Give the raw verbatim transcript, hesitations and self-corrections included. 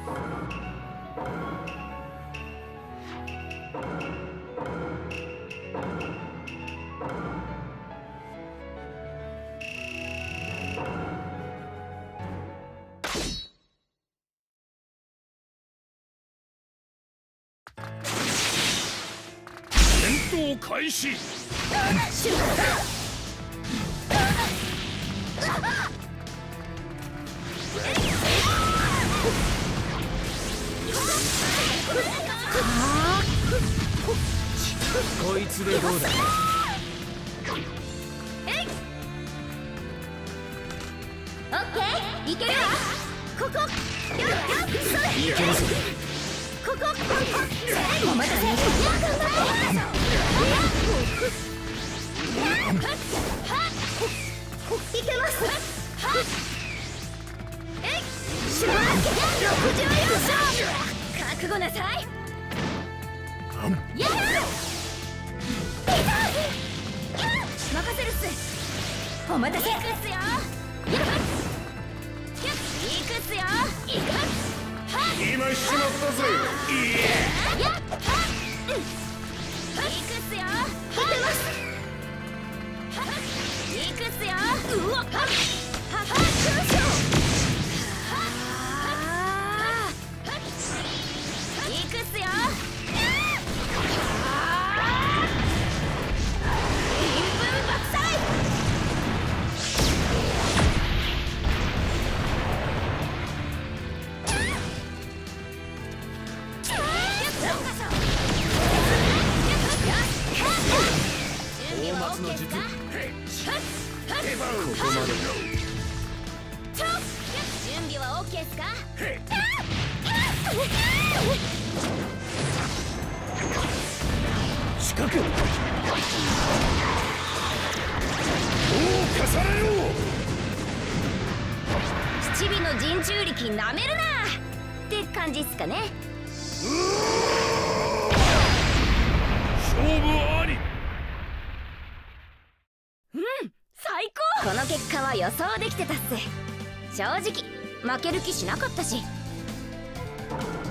戦闘開始。こいつでどうだ。 オッケー、いけるわ。ここ、よっよっ、それ。 いけるぞ。 ここ、お待たせ。いけます。えい、しばらくろくじゅうよん勝。覚悟なさい。やっ、任せるっす。お待たせ。いくっすよ。やっ、いくっすよ。いくっ。 今しまったぜ。いや。 やっ、はっ、いくっすよ。いけます。いくっすよ。うわっ、はっ、はっ、はっ、いくっすよ。 の術。ここまで。 準備はオッケーっすか？ 近く。おお、重ねろ。 七尾の陣中力なめるなって感じっすかね。 勝負あり。 うん、最高。この結果は予想できてたっす。正直負ける気しなかったし。